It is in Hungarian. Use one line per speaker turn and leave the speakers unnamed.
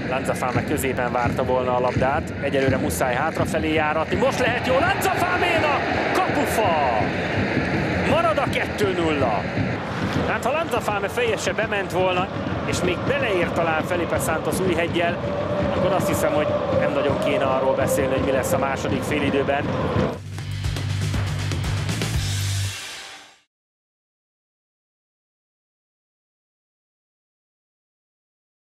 Lanzafame középen várta volna a labdát, egyelőre muszáj hátrafelé járatni, most lehet jó Lanzafaménak, kapufa! Marad a 2-0. Hát ha Lanzafame fejese bement volna, és még beleért talán Felipe Santos Újheggyel, akkor azt hiszem, hogy nem nagyon kéne arról beszélni, hogy mi lesz a második félidőben.